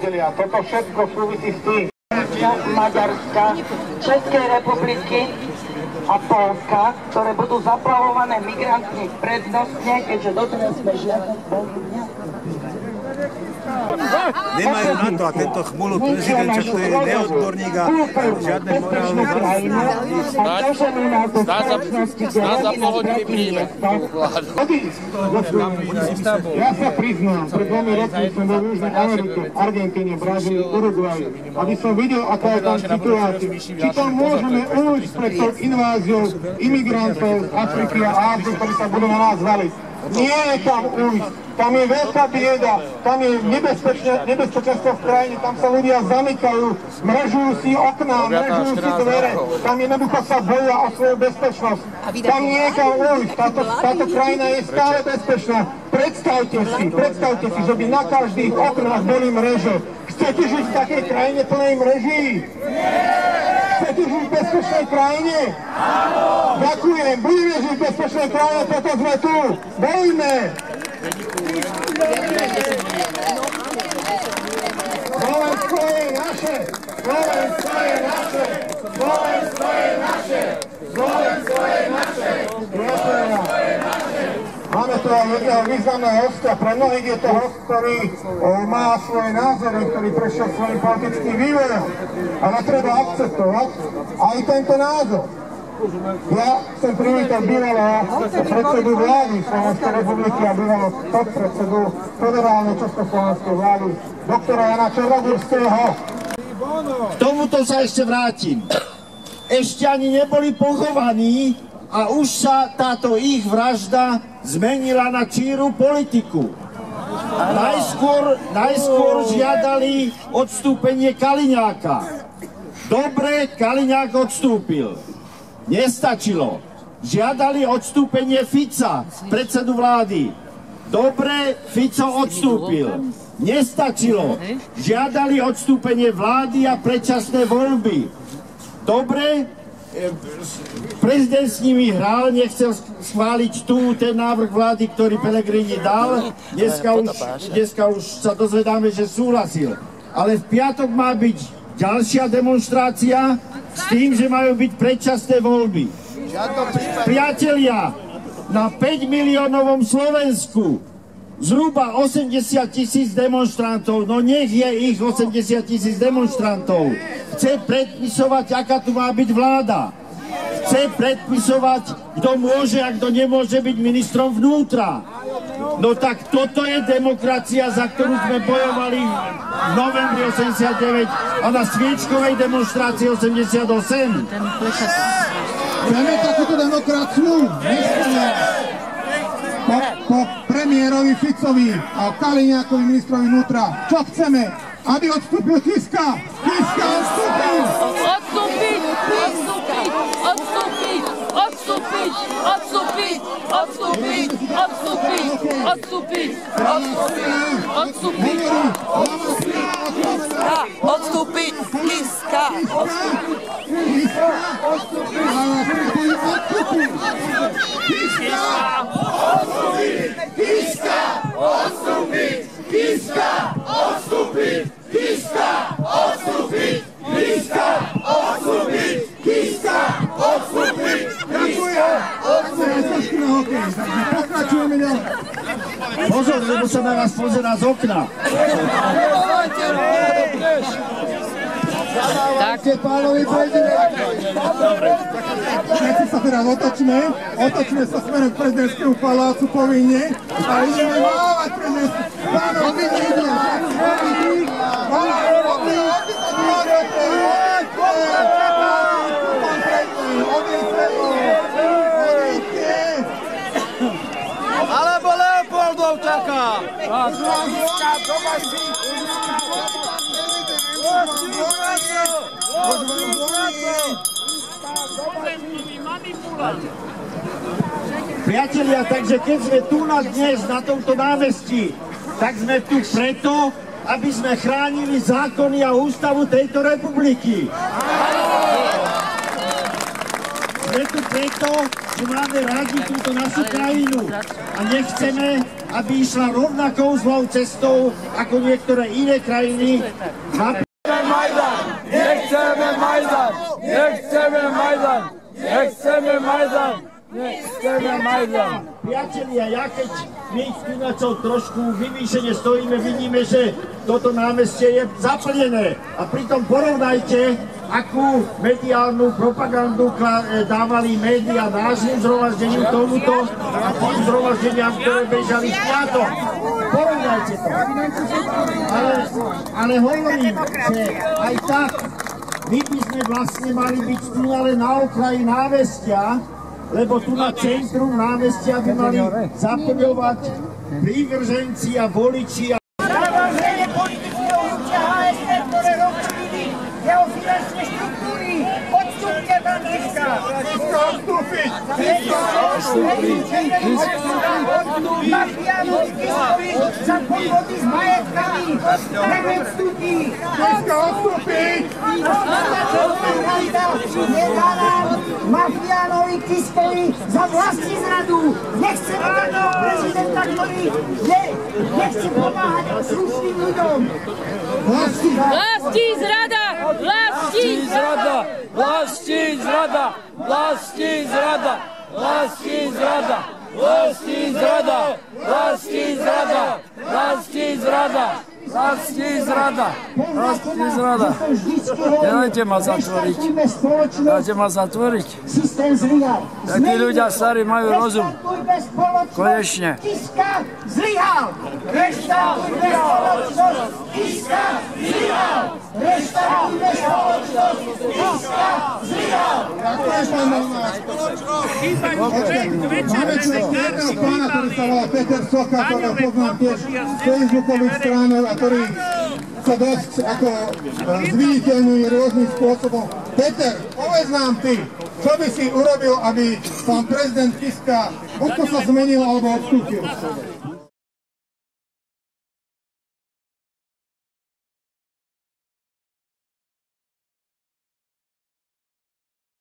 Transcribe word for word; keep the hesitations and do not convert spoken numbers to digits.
priatelia, toto všetko súvisí s tým. Maďarska, Českej republiky a Polska, ktoré budú zaplavované migrantmi prednostne, keďže doteraz sme žiadne voľby. Nemajú na to a tento chmulu prezident, čo to je neodborník a žiadne morálne Nás za pol hodiny príjme. Ja sa priznám, pred dvomi rokmi som bol v Južnej Amerike, Argentíne, Brazílii, Uruguaji, aby som videl, aká je tam situácia. Či tam môžeme ujsť pred tou inváziou imigrantov z Afriky a Ázie, ktorí sa budú na nás valiť. Nie je tam ujsť. Tam je veľká bieda, tam je nebezpečenstvo v krajine, tam sa ľudia zamykajú, mrežujú si okná, mrežujú si dvere, tam jednoducho sa boja o svoju bezpečnosť. Tam nie je kam ujsť, táto, táto krajina je stále bezpečná. Predstavte si, predstavte si, že by na každých oknách boli mreže. Chcete žiť v takej krajine plnej mreží? Chcete žiť v bezpečnej krajine? Áno! Ďakujem, budeme žiť v bezpečnej krajine, preto sme tu. Bojíme! Slovensko je naše! Slovensko je naše! Slovensko je naše! Slovensko je naše! Máme tu aj jedného významného hostia. Pre mnohých je to host, ktorý má svoje názory, ktorý prešiel svojím politickým vývojom. Ale treba akceptovať aj tento názor. Ja chcem privítať bývalého predsedu vlády Slovenskej republiky a bývalého podpredsedu federálnej československej vlády, doktora Jana Černogórského. K tomuto sa ešte vrátim. Ešte ani neboli pochovaní a už sa táto ich vražda zmenila na číru politiku. Najskôr, najskôr žiadali odstúpenie Kaliňáka. Dobre, Kaliňák odstúpil. Nestačilo. Žiadali odstúpenie Fica, predsedu vlády. Dobre, Fico odstúpil. Nestačilo. Žiadali odstúpenie vlády a predčasné voľby. Dobre, prezident s nimi hral, nechcel schváliť tu ten návrh vlády, ktorý Pellegrini dal. Dneska už, dneska už sa dozvedáme, že súhlasil. Ale v piatok má byť ďalšia demonštrácia s tým, že majú byť predčasné voľby. Priatelia, na päť miliónovom Slovensku zhruba osemdesiat tisíc demonstrantov, no nech je ich osemdesiat tisíc demonstrantov, chce predpisovať, aká tu má byť vláda. Chce predpisovať, kto môže a kto nemôže byť ministrom vnútra. No tak toto je demokracia, za ktorú sme bojovali v novembri osemdesiatdeväť a na sviečkovej demonstrácii osemdesiatosem. Chceme takúto demokraciu? Nechceme. Po, po premiérovi Ficovi a Kaliňákovi ministrovi vnútra. Čo chceme? Aby odstúpil Kiska! Kiska odstúpil! Odstúpiť! Odstúpiť! Odstúpiť! Odstúpiť! Odstúpiť! Odstúpiť! Odstúpiť! Odstúpiť! Odstúpiť! Odstúpiť! Kiska! Kiska! Odstúpiť! Kiska! Odstúpiť! Kiska! Odstúpiť! Kiska! Odstúpiť! Kiska! Odstúpiť! Kiska! Odstúpiť! Kiska! Odstúpiť! Kiska! Odstúpiť! Pokračujeme ďalej. Pozor, lebo sa na nás pozerá z okna. Také pánovi prezident. Všetci sa teraz otočme, otočme sa smerom k prezidentskému palácu povinne a ideme mávať prezidentskému. Páno, vidíte, Alebo Leopoldov čaká. Priatelia, takže keď sme tu na dnes, na tomto námestí, tak sme tu preto, aby sme chránili zákony a ústavu tejto republiky. Sme tu preto, že máme rádi túto našu krajinu a nechceme, aby išla rovnakou zlou cestou ako niektoré iné krajiny. Majdan! Nechceme Majdan! Nechceme Majdan! Nechceme Majdan! Nechceme Majdan! Priatelia, ja keď my s Pinacou trošku vyvýšene stojíme, vidíme, že toto námestie je zaplnené. A pritom porovnajte, akú mediálnu propagandu dávali médiá nášmu zhromaždeniu tomuto a tým zhromaždeniam, ktoré bežali v piatok. Porovnajte to. Ale, ale hovorím, že aj tak my by sme vlastne mali byť tu ale na okraji námestia, lebo tu na centrum námestia by mali zaplňovať prívrženci a voliči. Založenie politického hnutia há es é, ktoré rozšírili jeho finančné štruktúry. Odstúpte tam dneska! Dneska odstúpiť! Mafiánovi Kiskovi za podvody s majetkami! Neodstúpi! Dneska odstúpiť! Nedá nám mafiánovi Kiskovi za vlastní zradu! Nechceme takého prezidenta, ktorý nechce pomáhať slušným ľuďom! Vlastní zrada! Vlastní zrada! Vlastní zrada! Vlastní zrada! Vlastní zrada! Vlastní zrada! Vlastní zrada! Vlastní zrada! Vlastní zrada! Vlastní zrada! Nedajte ma zatvoriť. Dajte ma zatvoriť. Takí ľudia starí majú rozum. Konečne. Kiska zlyhal! Reštauruj spoločnosť! Kiska zlyhal! Reštauruj spoločnosť! Kiska zlyhal! Máme tu jedného pána, ktorý sa volá Peter Socha, ktorého poznám tiež z facebookových stránov a ktorý sa dosť ako zviditeľňujú rôznym spôsobom. Peter, povedz nám ty, čo by si urobil, aby pán prezident Kiska buď to sa zmenil alebo odstúpil?